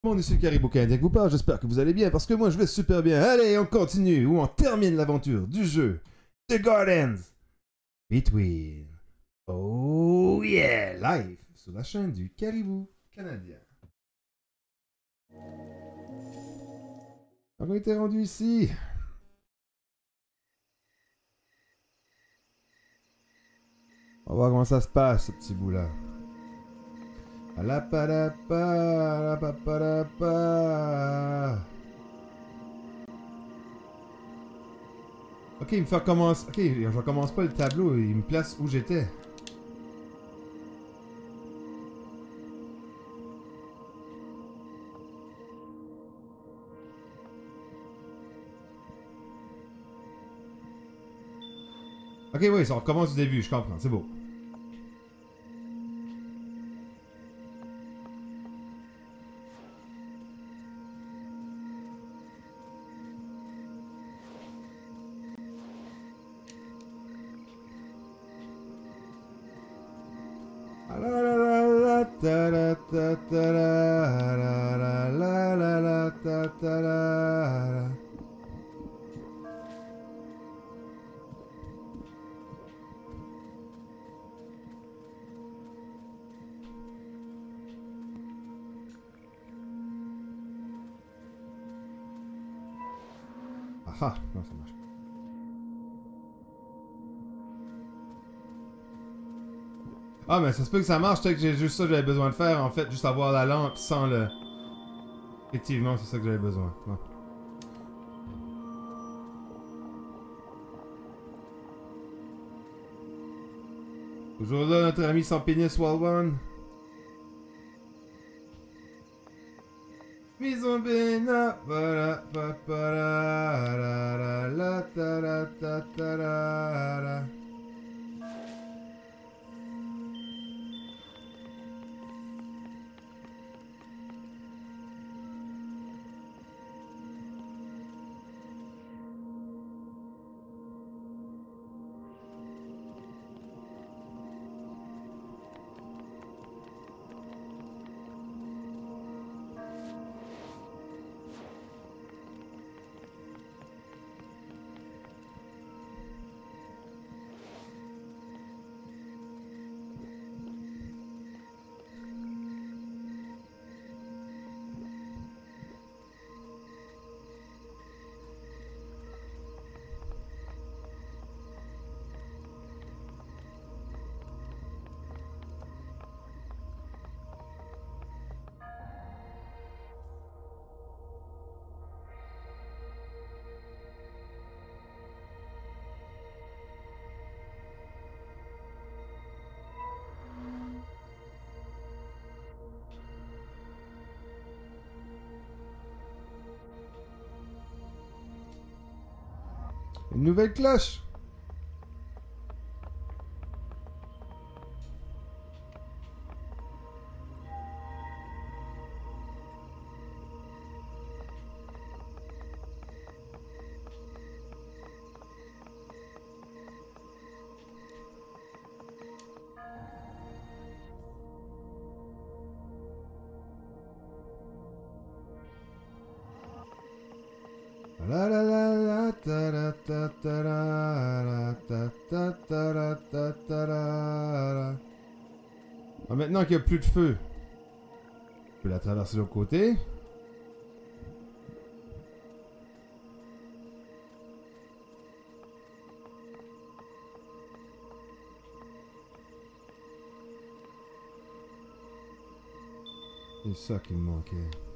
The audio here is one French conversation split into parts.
Mon ici le Caribou Canadien qui vous parle, j'espère que vous allez bien, parce que moi je vais super bien. Allez, on continue, ou on termine l'aventure du jeu The Gardens Between. Oh yeah, live sur la chaîne du Caribou Canadien. On a été rendu ici. On va voir comment ça se passe, ce petit bout-là. Ok, il me fait commencer. Ok, je recommence pas le tableau, il me place où j'étais. Ok, oui, ça recommence du début, je comprends, c'est beau. Ah, non, ça marche pas. Ah, mais ça se peut que ça marche, peut-être que j'ai juste ça que j'avais besoin de faire, en fait, juste avoir la lampe sans le... Effectivement, c'est ça que j'avais besoin. Ouais. Toujours là, notre ami sans pénis, Walwan. Maison Bena, para, pa, para, ra, ra, la, ta, ra, ta, ta, ra, ra. Une nouvelle cloche. La la la la ta ra ta ta ra ra ta ta ta ra ta ta ra ra. Ah, maintenant qu'il n'y a plus de feu, je peux la traverser de l'autre côté. C'est ça qui me manquait.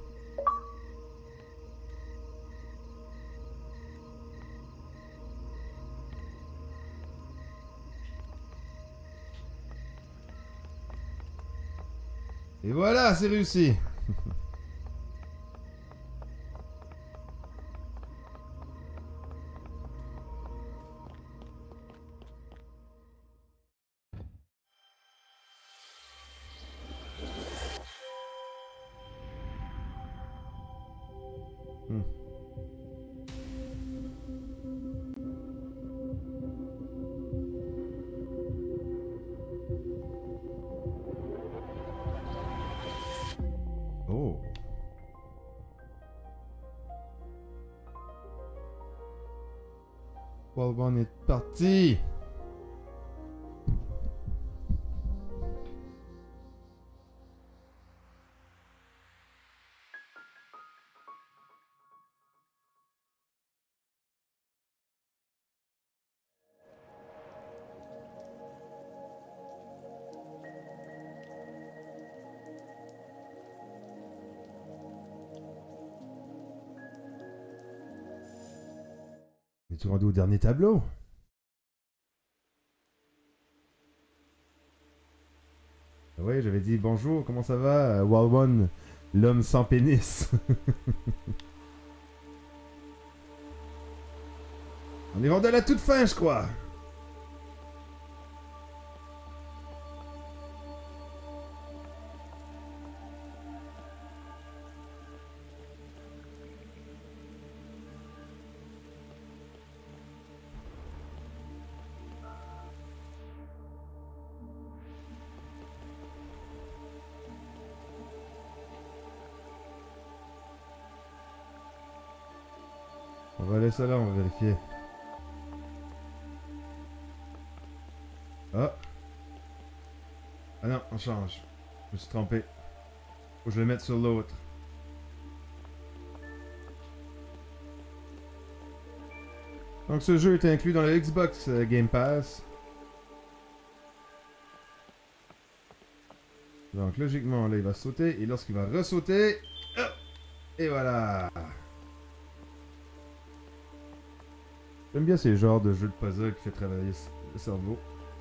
Et voilà, c'est réussi. Hmm. Oh. Wallbone est parti. On est tout rendu au dernier tableau. Oui, j'avais dit bonjour, comment ça va, Wallbone, l'homme sans pénis. On est rendu à la toute fin, je crois. On va aller ça là, on va vérifier. Ah. Ah non, on change. Je me suis trompé. Faut que je le mette sur l'autre. Donc ce jeu est inclus dans le Xbox Game Pass. Donc logiquement là il va sauter et lorsqu'il va ressauter, et voilà. J'aime bien ces genres de jeux de puzzle qui fait travailler le cerveau.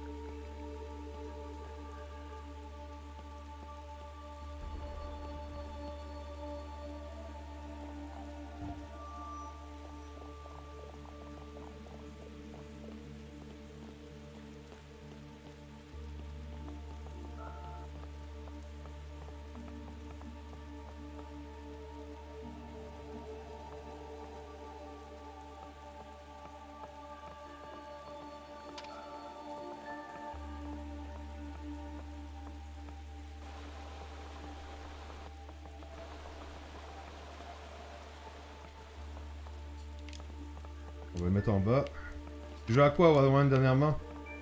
On va le mettre en bas. Tu joues à quoi, Wallbone, dernièrement?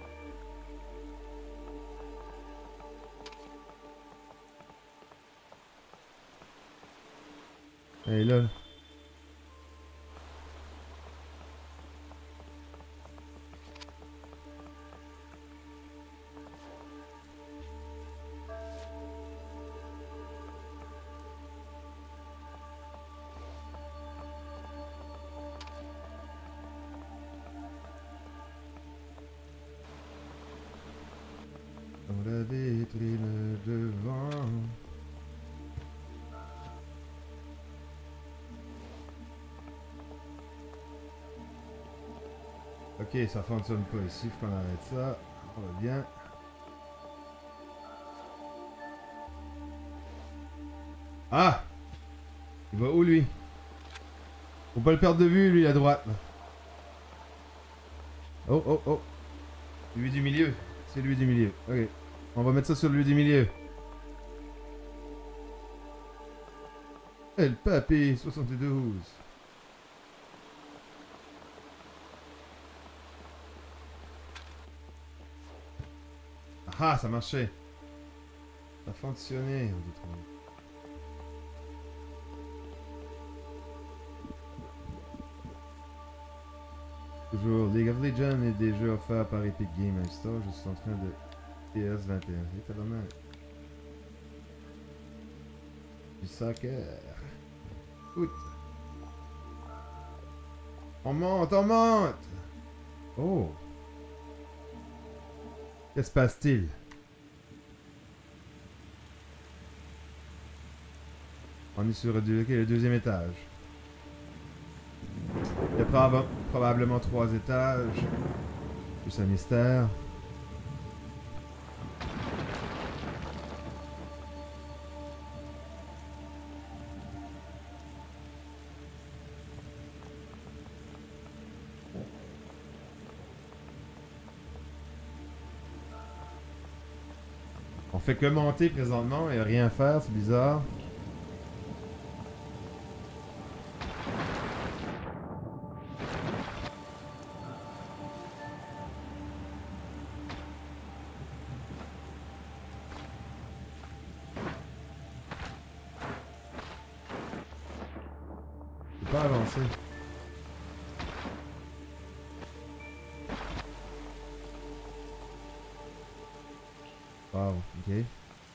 Et là. Dans la vitrine devant. Ok, ça fonctionne pas ici, faut qu'on arrête ça. On va bien. Ah! Il va où lui? Faut pas le perdre de vue, lui, à droite. Oh, oh, oh. Lui du milieu. C'est lui du milieu. Ok. On va mettre ça sur lui du milieu. El Papi 72. Ah, ça marchait. Ça a fonctionné. Toujours League of Legends et des jeux offerts par Epic Games Store. Je suis en train de PS21. C'est vraiment du soccer. Foot. On monte, on monte. Oh. Qu'est-ce qui se passe-t-il? On est sur le deuxième étage. Il y a probablement 3 étages. Plus un mystère. On fait que monter présentement et rien faire, c'est bizarre. Pas avancer. Wow, ok.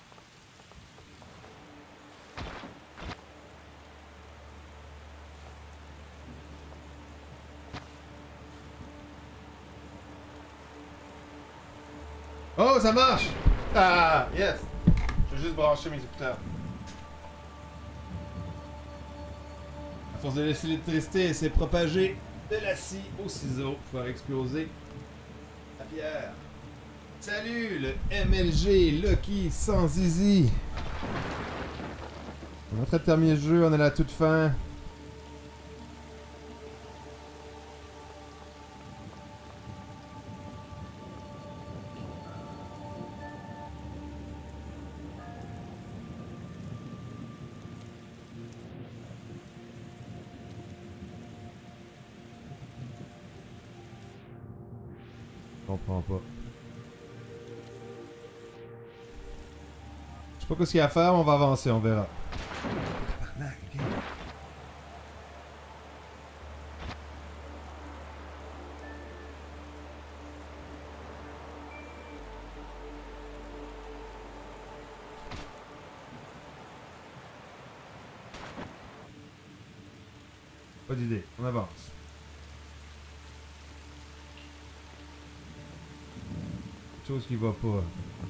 Oh, ça marche! Ah, yes! Je vais juste brancher mes écouteurs. À force de laisser l'électricité, s'est propagé de la scie au ciseau pour faire exploser la pierre. Salut, le MLG Lucky sans zizi. On est en train de terminer le jeu, on est à la toute fin. Je comprends pas. Je sais pas ce qu'il y a à faire, mais on va avancer, on verra. Tabarnak, ok. Pas d'idée, on avance. Chose qui va pas.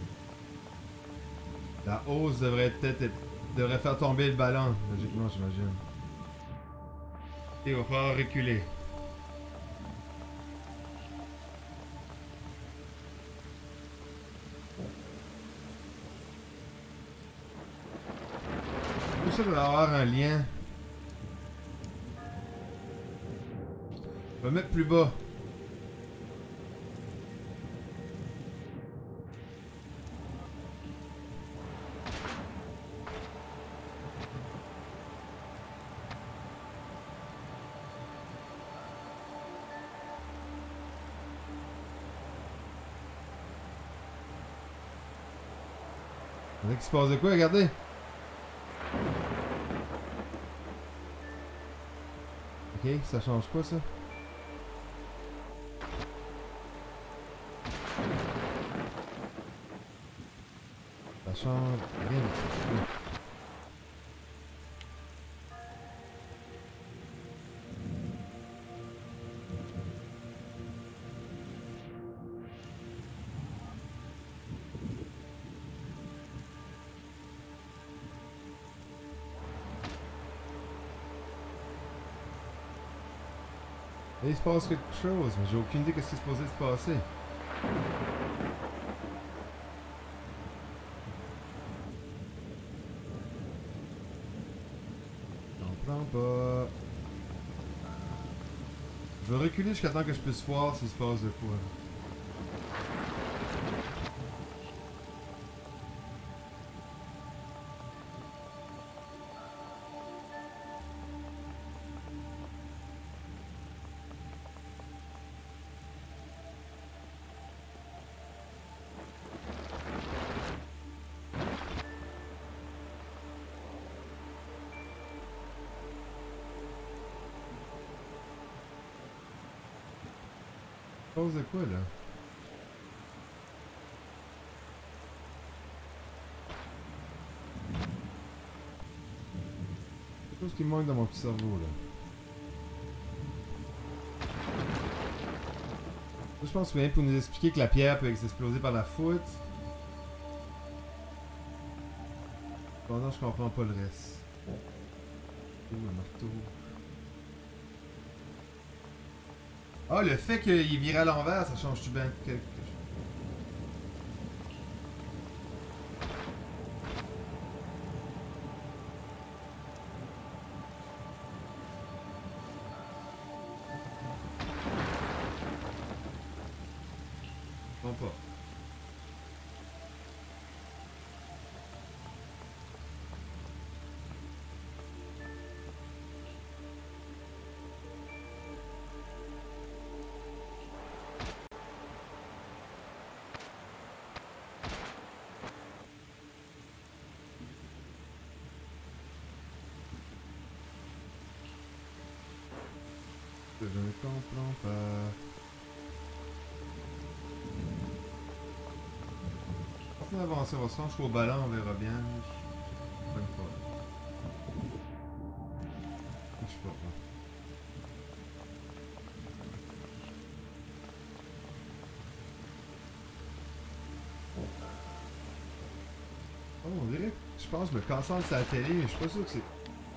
La hausse devrait peut-être devrait faire tomber le ballon, logiquement, j'imagine. Il va falloir reculer. Tout ça doit avoir un lien. Je vais mettre plus bas. On qu'il se passe de quoi, regardez. Ok, ça change quoi ça? Ça change rien du tout. Et il se passe quelque chose, mais j'ai aucune idée de ce qui est supposé se passer. J'en prends pas. Je vais reculer jusqu'à temps que je puisse voir s'il se passe de quoi. Pause de quoi là? Quelque chose qui me manque dans mon petit cerveau là. Je pense que c'est bien pour nous expliquer que la pierre peut exploser par la foudre. Pendant je comprends pas le reste. Oh, un marteau. Ah, le fait qu'il vire à l'envers, ça change-tu bien quelque chose? Non pas. Je ne comprends pas. On va avancer, on va se rendre jusqu'au ballon, on verra bien. Je sais pas. Je sais pas. Oh, on dirait, je pense, me concentre sur la télé, mais je suis pas sûr que c'est...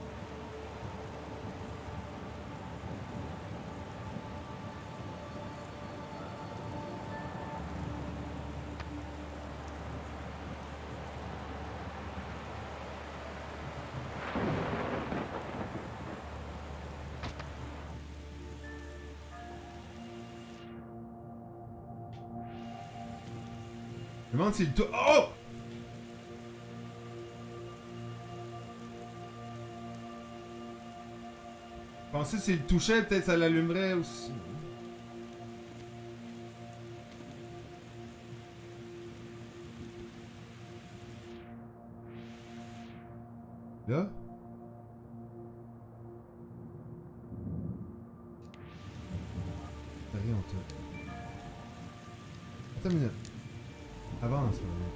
Je me demande si le tout... Oh! Je pensais que s'il le touchait, peut-être ça l'allumerait aussi. Là? Rien, on te... Attends une minute. Avance, là.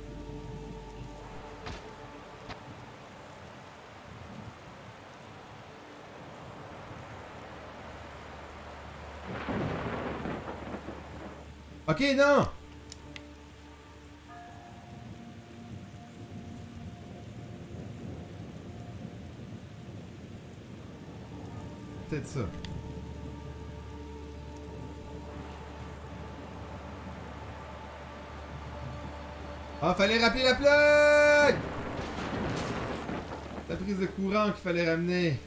Ok, non! Peut-être ça. Ah, fallait rappeler la plug! La prise de courant qu'il fallait ramener.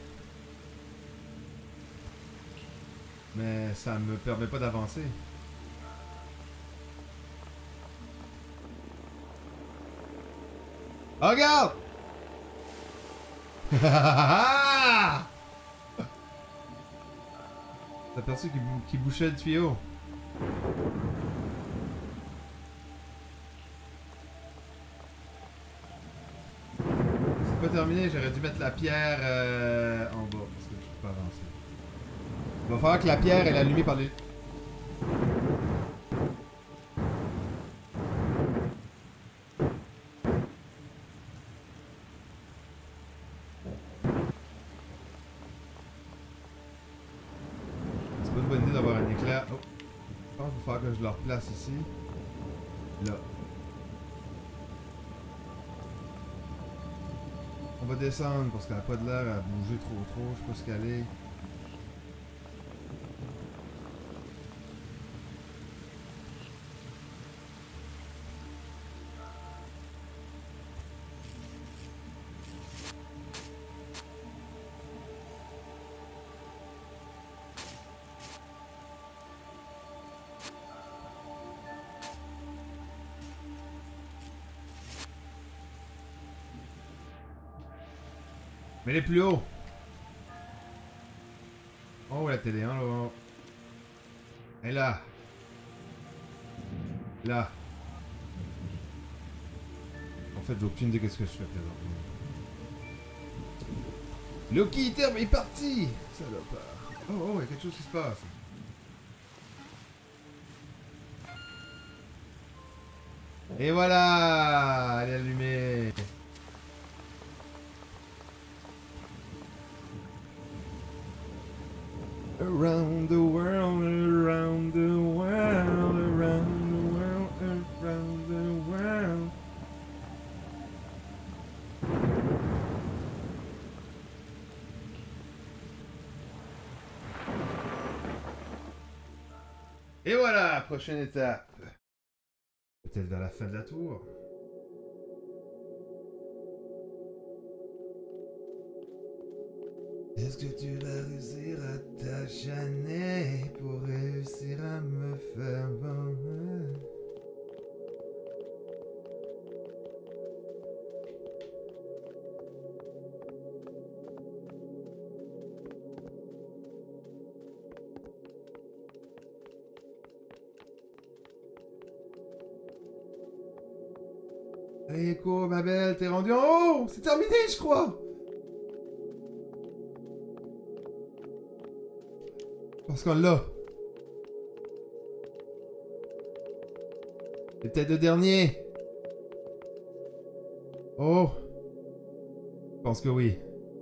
Mais ça me permet pas d'avancer. Oh, regarde! T'as aperçu qu'il bouchait le tuyau. C'est pas terminé, j'aurais dû mettre la pierre en bas parce que je peux pas avancer. Il va falloir que la pierre est allumée par les... C'est pas une bonne idée d'avoir un éclair. Oh. Je pense qu'il va falloir que je le replace ici. Là. On va descendre parce qu'elle a pas de l'air à bouger trop. Je sais pas ce qu'elle est. Mais elle est plus haut. Oh, la télé, hein, là. Elle est là. Là. En fait, j'ai aucune idée de ce que je fais présentement. Loki est parti! Salopard. Oh, il y a quelque chose qui se passe. Et voilà! Elle est allumée. Around the world, around the world, around the world, around the world. Et voilà, prochaine étape. Peut-être vers la fin de la tour. Est-ce que tu vas réussir à t'acharner pour réussir à me faire bonheur? Allez, cours, ma belle, t'es rendu en haut! C'est terminé, je crois! Parce qu'on l'a. C'est peut-être le dernier. Oh. Je pense que oui.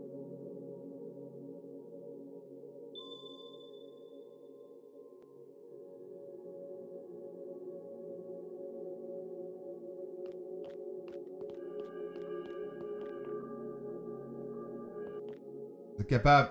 Vous êtes capable.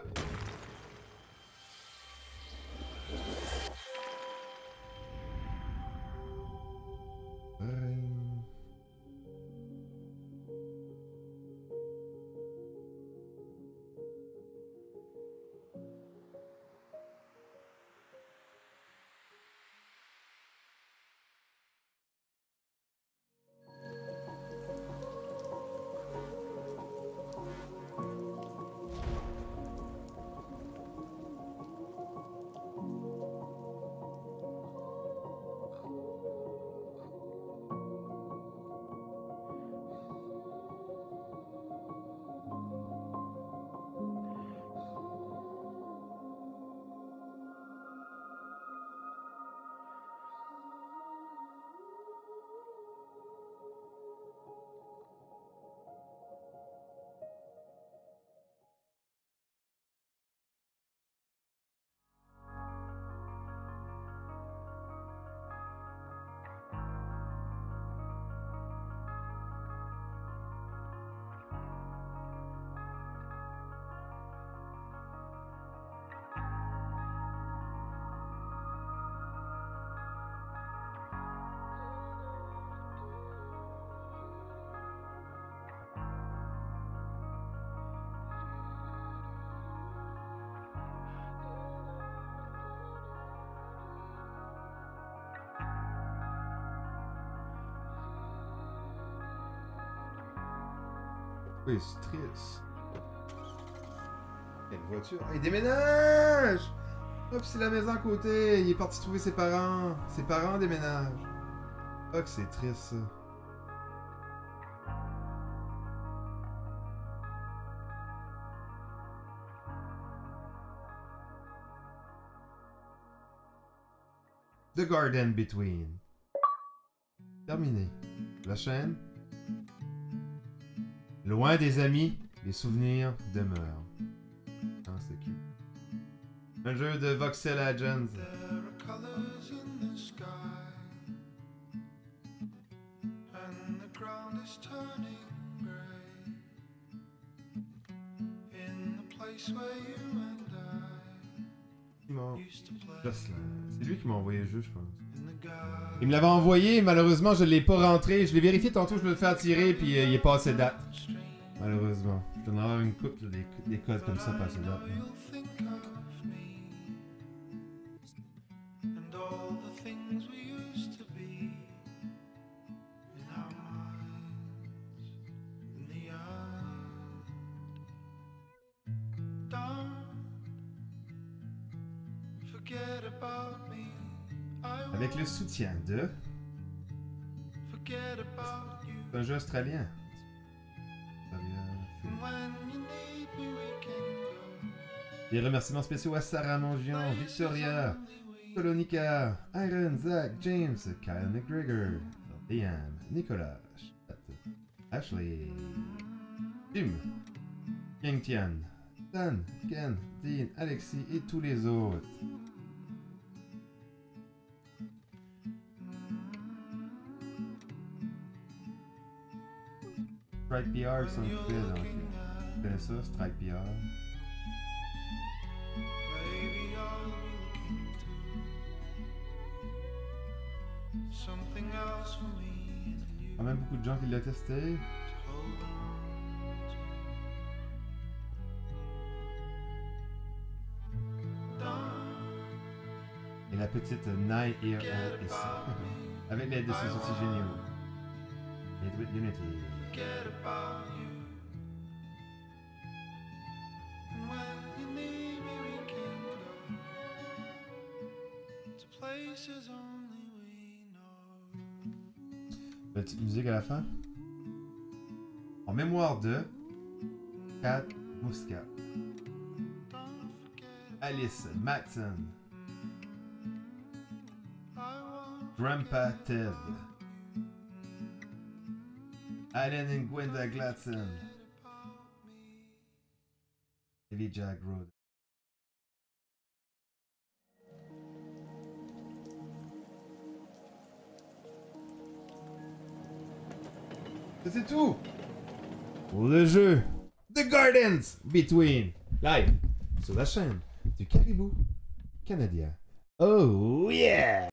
Oui, c'est triste. Il y a une voiture. Ah, il déménage! Hop, c'est la maison à côté. Il est parti trouver ses parents. Ses parents déménagent. Ah, que c'est triste, ça. The Garden Between. Terminé. La chaîne. Loin des amis, les souvenirs demeurent. Ah, c'est cute. Un jeu de Voxel Agents. C'est lui qui m'a envoyé le jeu, je pense. Il me l'avait envoyé, malheureusement, je l'ai pas rentré. Je l'ai vérifié tantôt, je me le fais attirer, puis il est passé date. Malheureusement. Je dois en avoir une couple, des codes comme ça passé date. Avec le soutien de... C'est un jeu australien. Des remerciements spéciaux à Sarah Mongion, Victoria, Colonica, Iron, Zach, James, Kyle McGregor, Liam, Nicolas, Ashley, Jim, Yang Tian, Dan, Ken, Dean, Alexis et tous les autres. Strike PR sont occupés, donc tu connais ça, Strike PR. Quand même beaucoup de gens qui l'ont testé. Et la petite Night Ear ici. Avec l'aide de ses outils géniaux. Made with Unity. Petite musique à la fin. En mémoire de Kat Muscat, Alice Matson, Grandpa Ted. Alan and Gwenda Gladson. Davy Jack Road. C'est tout pour le jeu The Gardens Between, live sur la chaîne du Caribou canadien. Oh yeah!